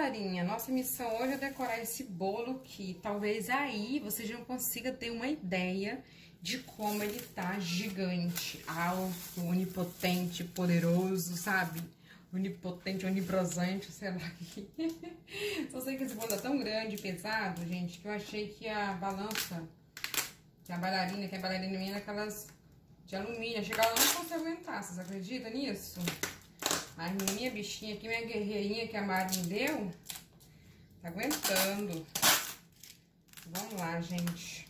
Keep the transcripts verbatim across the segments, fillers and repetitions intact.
galerinha, nossa missão hoje é decorar esse bolo aqui. Talvez aí você já consiga ter uma ideia de como ele tá gigante, alto, onipotente, poderoso, sabe? Onipotente, onipresente, sei lá. Só sei que esse bolo é tão grande e pesado, gente, que eu achei que a balança, que a bailarina, que a bailarina minha, aquelas de alumínio, chegava lá, não consegue aguentar, vocês acreditam nisso? Mas minha bichinha aqui, minha guerreirinha que a Mari me deu, tá aguentando. Vamos lá, gente.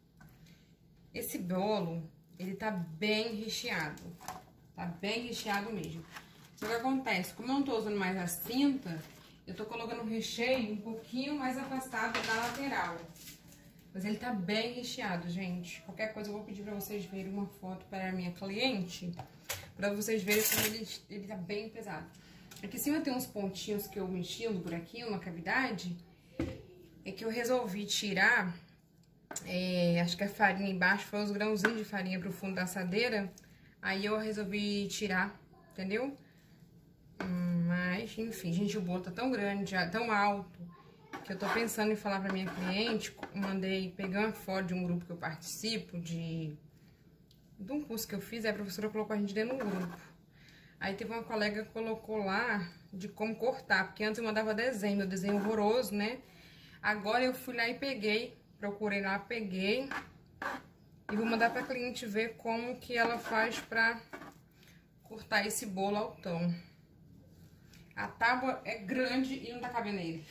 Esse bolo, ele tá bem recheado. Tá bem recheado mesmo. Só que acontece, como eu não tô usando mais as cintas, eu tô colocando o recheio um pouquinho mais afastado da lateral. Mas ele tá bem recheado, gente. Qualquer coisa eu vou pedir pra vocês verem uma foto para a minha cliente, pra vocês verem como ele, ele tá bem pesado. Aqui em cima tem uns pontinhos que eu mexi, uns buraquinhos, uma cavidade. É que eu resolvi tirar, é, acho que a farinha embaixo foi os grãozinhos de farinha pro fundo da assadeira. Aí eu resolvi tirar, entendeu? Hum, mas, enfim, gente, o bolo tá tão grande, tão alto, que eu tô pensando em falar pra minha cliente. Mandei pegar uma foto de um grupo que eu participo, de... de um curso que eu fiz, aí a professora colocou a gente dentro do grupo. Aí teve uma colega que colocou lá de como cortar, porque antes eu mandava desenho, meu desenho horroroso, né? Agora eu fui lá e peguei, procurei lá, peguei, e vou mandar pra cliente ver como que ela faz pra cortar esse bolo altão. A tábua é grande e não tá cabendo nele.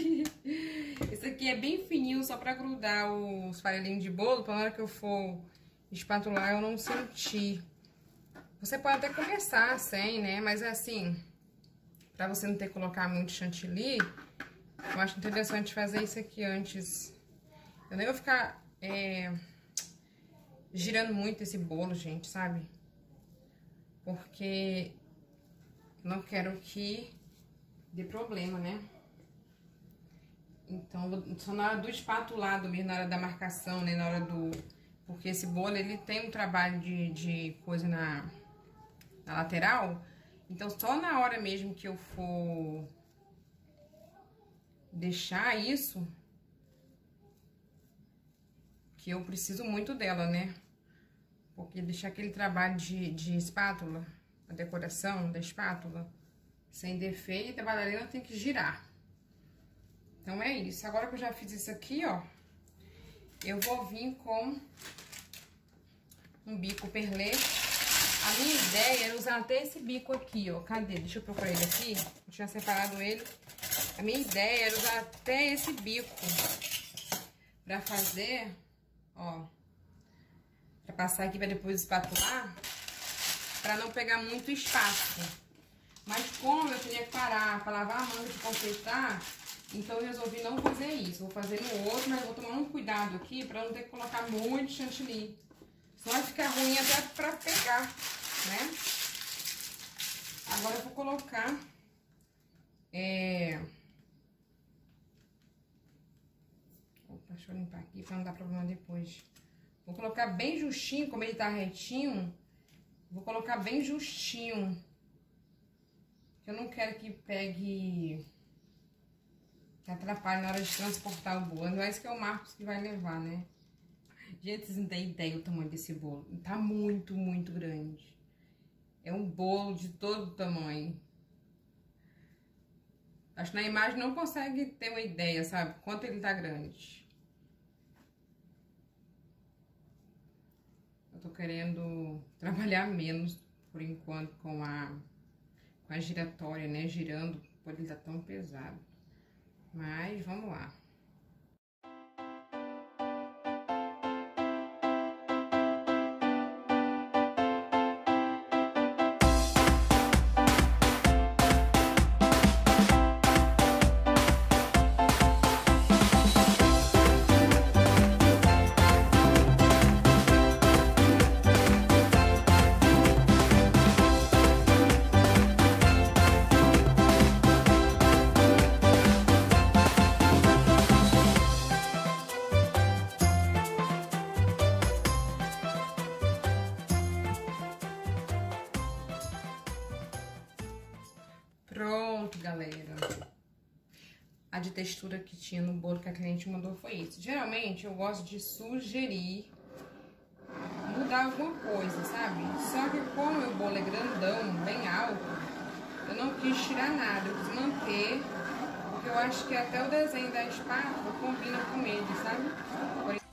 Esse aqui é bem fininho, só pra grudar os farelinhos de bolo, pra na hora que eu for espatular eu não sentir. Você pode até começar sem, né? Mas é assim, pra você não ter que colocar muito chantilly, eu acho interessante fazer isso aqui antes. Eu nem vou ficar é, girando muito esse bolo, gente, sabe? Porque não quero que dê problema, né? Então, só na hora do espatulado mesmo, na hora da marcação, né? Na hora do... Porque esse bolo, ele tem um trabalho de, de coisa na, na lateral. Então, só na hora mesmo que eu for deixar isso, que eu preciso muito dela, né? Porque deixar aquele trabalho de, de espátula, a decoração da espátula, sem defeito, a bailarina tem que girar. Então, é isso. Agora que eu já fiz isso aqui, ó, eu vou vir com um bico perlê. A minha ideia era usar até esse bico aqui, ó. Cadê? Deixa eu procurar ele aqui. Eu tinha separado ele. A minha ideia era usar até esse bico pra fazer, ó, pra passar aqui pra depois espatular, pra não pegar muito espaço. Mas como eu tinha que parar pra lavar a manga e confeitar, então eu resolvi não fazer isso. Vou fazer no outro, mas vou tomar um cuidado aqui pra não ter que colocar muito chantilly. Senão vai ficar ruim até pra pegar, né? Agora eu vou colocar... É... Opa, deixa eu limpar aqui pra não dar problema depois. Vou colocar bem justinho, como ele tá retinho. Vou colocar bem justinho. Eu não quero que pegue... que atrapalhe na hora de transportar o bolo. Não é isso que é o Marcos que vai levar, né? Gente, vocês não têm ideia do tamanho desse bolo. Tá muito, muito grande. É um bolo de todo tamanho. Acho que na imagem não consegue ter uma ideia, sabe? Quanto ele tá grande. Eu tô querendo trabalhar menos, por enquanto, com a, com a giratória, né? Girando, por ele tá tão pesado. Mas, vamos lá. Pronto, galera. a de textura que tinha no bolo que a cliente mandou foi isso. Geralmente eu gosto de sugerir mudar alguma coisa, sabe? Só que como o bolo é grandão, bem alto, eu não quis tirar nada, eu quis manter, porque eu acho que até o desenho da espátula combina com ele, sabe? Por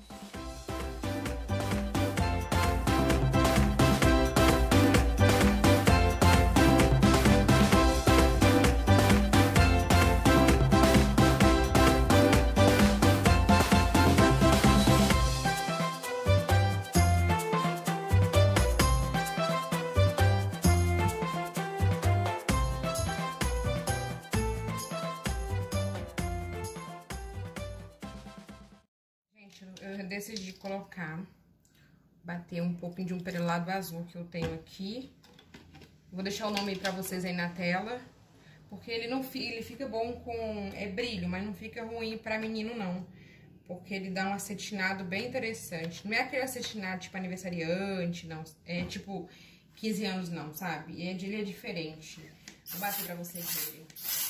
eu decidi colocar, bater um pouquinho de um perolado azul que eu tenho aqui. Vou deixar o nome aí pra vocês aí na tela, porque ele não ele fica bom com é brilho, mas não fica ruim pra menino não, porque ele dá um acetinado bem interessante. Não é aquele acetinado tipo aniversariante, não, é tipo quinze anos não, sabe? Ele é diferente. Vou bater pra vocês verem.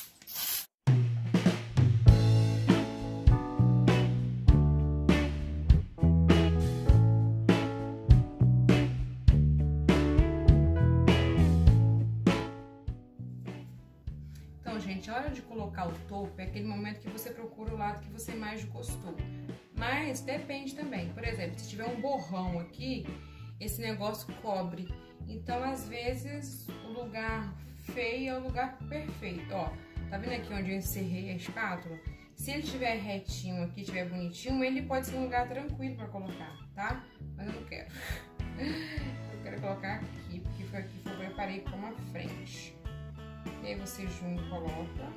Gente, a hora de colocar o topo é aquele momento que você procura o lado que você mais gostou. Mas depende também. Por exemplo, se tiver um borrão aqui, esse negócio cobre. Então, às vezes, o lugar feio é o lugar perfeito. Ó, tá vendo aqui onde eu encerrei a espátula? Se ele estiver retinho aqui, estiver bonitinho, ele pode ser um lugar tranquilo pra colocar, tá? Mas eu não quero. Eu quero colocar aqui, porque foi aqui que eu preparei como a frente. E aí você junta, coloca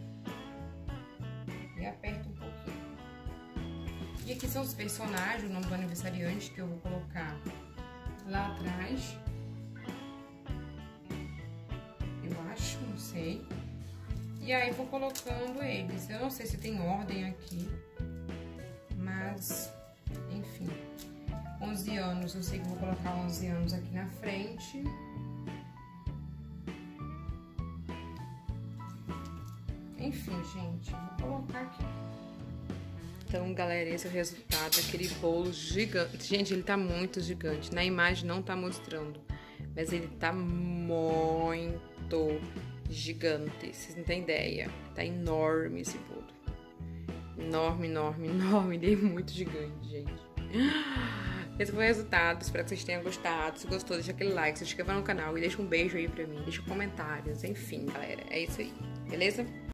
e aperta um pouquinho. E aqui são os personagens, o nome do aniversariante que eu vou colocar lá atrás. Eu acho, não sei. E aí vou colocando eles. Eu não sei se tem ordem aqui, mas enfim. onze anos, eu sei que vou colocar onze anos aqui na frente. Enfim, gente, vou colocar aqui. Então, galera, esse é o resultado daquele bolo gigante. Gente, ele tá muito gigante. Na imagem não tá mostrando, mas ele tá muito gigante. Vocês não têm ideia. Tá enorme esse bolo. Enorme, enorme, enorme. Ele é muito gigante, gente. Esse foi o resultado. Espero que vocês tenham gostado. Se gostou, deixa aquele like, se inscreva no canal e deixa um beijo aí pra mim. Deixa comentários. Enfim, galera, é isso aí. Beleza?